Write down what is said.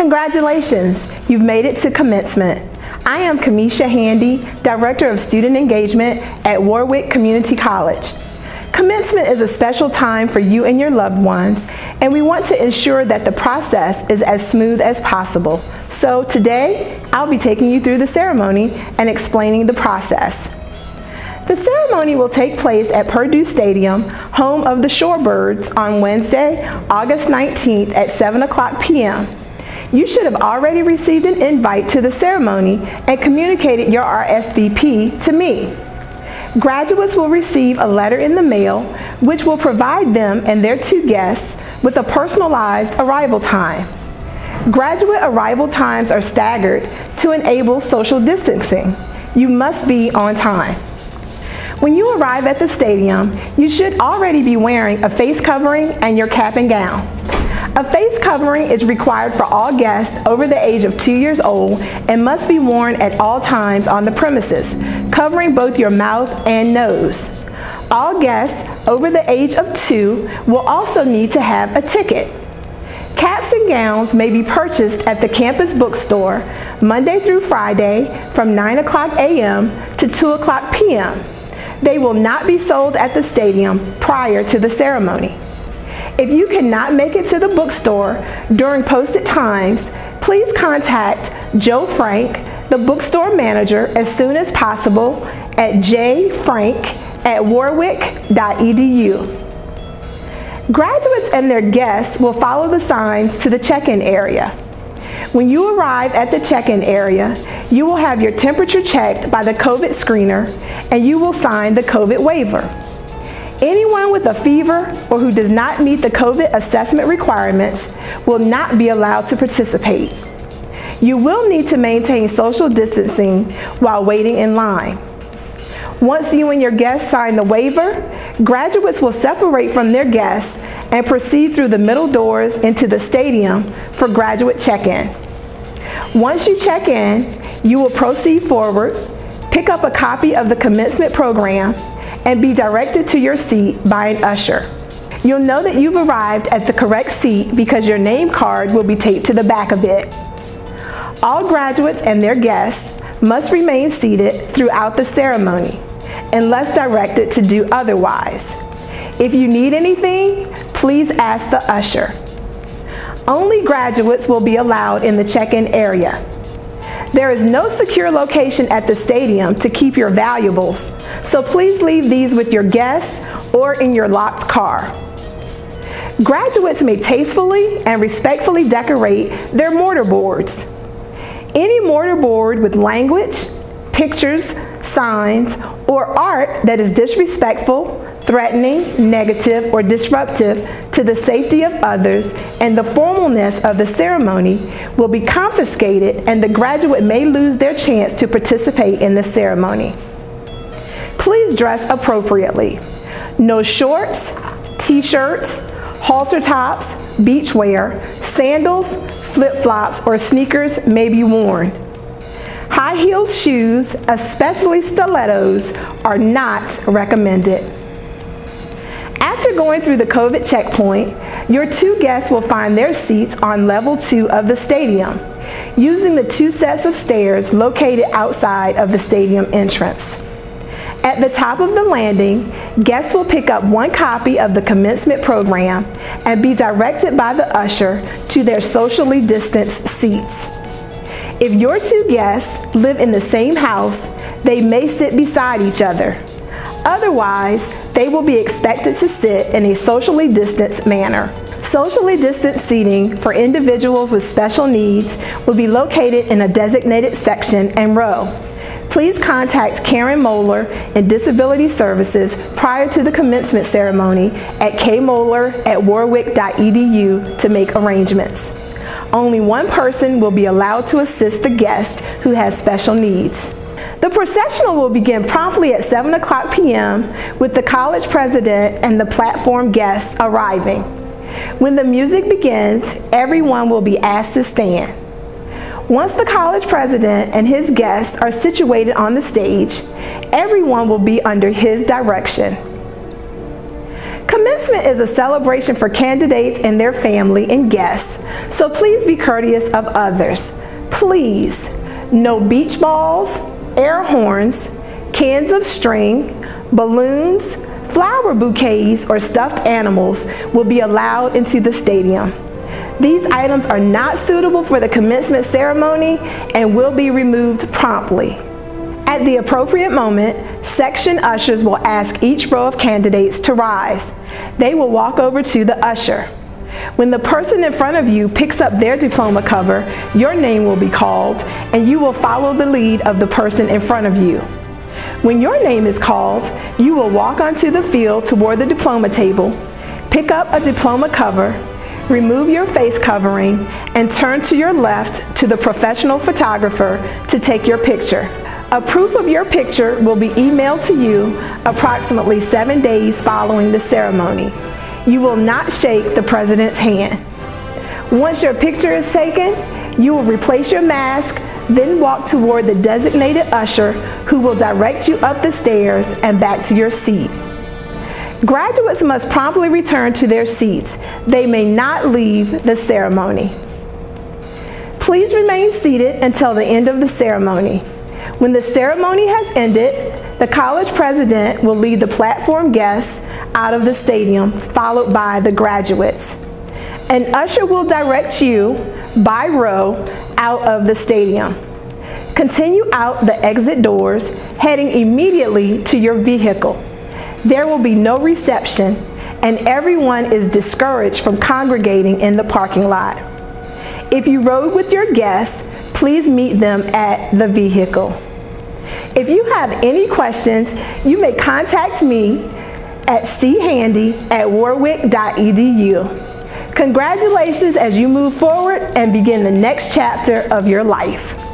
Congratulations, you've made it to commencement. I am Camesha Handy, Director of Student Engagement at Warwick Community College. Commencement is a special time for you and your loved ones, and we want to ensure that the process is as smooth as possible. So today, I'll be taking you through the ceremony and explaining the process. The ceremony will take place at Purdue Stadium, home of the Shorebirds, on Wednesday, August 19th at 7:00 p.m. You should have already received an invite to the ceremony and communicated your RSVP to me. Graduates will receive a letter in the mail, which will provide them and their two guests with a personalized arrival time. Graduate arrival times are staggered to enable social distancing. You must be on time. When you arrive at the stadium, you should already be wearing a face covering and your cap and gown. A face covering is required for all guests over the age of 2 years old and must be worn at all times on the premises, covering both your mouth and nose. All guests over the age of 2 will also need to have a ticket. Caps and gowns may be purchased at the campus bookstore Monday through Friday from 9:00 a.m. to 2:00 p.m. They will not be sold at the stadium prior to the ceremony. If you cannot make it to the bookstore during posted times, please contact Joe Frank, the bookstore manager, as soon as possible at jfrank@warwick.edu. Graduates and their guests will follow the signs to the check-in area. When you arrive at the check-in area, you will have your temperature checked by the COVID screener and you will sign the COVID waiver. Anyone with a fever or who does not meet the COVID assessment requirements will not be allowed to participate. You will need to maintain social distancing while waiting in line. Once you and your guests sign the waiver, graduates will separate from their guests and proceed through the middle doors into the stadium for graduate check-in. Once you check in, you will proceed forward, pick up a copy of the commencement program, and be directed to your seat by an usher. You'll know that you've arrived at the correct seat because your name card will be taped to the back of it. All graduates and their guests must remain seated throughout the ceremony, unless directed to do otherwise. If you need anything, please ask the usher. Only graduates will be allowed in the check-in area. There is no secure location at the stadium to keep your valuables, so please leave these with your guests or in your locked car. Graduates may tastefully and respectfully decorate their mortarboards. Any mortarboard with language, pictures, signs, or art that is disrespectful, threatening, negative, or disruptive to the safety of others and the formalness of the ceremony will be confiscated, and the graduate may lose their chance to participate in the ceremony. Please dress appropriately. No shorts, t-shirts, halter tops, beachwear, sandals, flip-flops, or sneakers may be worn. High-heeled shoes, especially stilettos, are not recommended. After going through the COVID checkpoint, your two guests will find their seats on level 2 of the stadium, using the 2 sets of stairs located outside of the stadium entrance. At the top of the landing, guests will pick up one copy of the commencement program and be directed by the usher to their socially distanced seats. If your two guests live in the same house, they may sit beside each other. Otherwise, they will be expected to sit in a socially distanced manner. Socially distanced seating for individuals with special needs will be located in a designated section and row. Please contact Karen Moeller in Disability Services prior to the commencement ceremony at kmoeller@warwick.edu to make arrangements. Only one person will be allowed to assist the guest who has special needs. The processional will begin promptly at 7:00 p.m. with the college president and the platform guests arriving. When the music begins, everyone will be asked to stand. Once the college president and his guests are situated on the stage, everyone will be under his direction. Commencement is a celebration for candidates and their family and guests, so please be courteous of others. Please, no beach balls, air horns, cans of string, balloons, flower bouquets, or stuffed animals will be allowed into the stadium. These items are not suitable for the commencement ceremony and will be removed promptly. At the appropriate moment, section ushers will ask each row of candidates to rise. They will walk over to the usher. When the person in front of you picks up their diploma cover, your name will be called and you will follow the lead of the person in front of you. When your name is called, you will walk onto the field toward the diploma table, pick up a diploma cover, remove your face covering, and turn to your left to the professional photographer to take your picture. A proof of your picture will be emailed to you approximately 7 days following the ceremony. You will not shake the president's hand. Once your picture is taken, you will replace your mask, then walk toward the designated usher who will direct you up the stairs and back to your seat. Graduates must promptly return to their seats. They may not leave the ceremony. Please remain seated until the end of the ceremony. When the ceremony has ended, the college president will lead the platform guests out of the stadium, followed by the graduates. An usher will direct you by row out of the stadium. Continue out the exit doors, heading immediately to your vehicle. There will be no reception, and everyone is discouraged from congregating in the parking lot. If you rode with your guests, please meet them at the vehicle. If you have any questions, you may contact me at chandy@warwick.edu. Congratulations as you move forward and begin the next chapter of your life.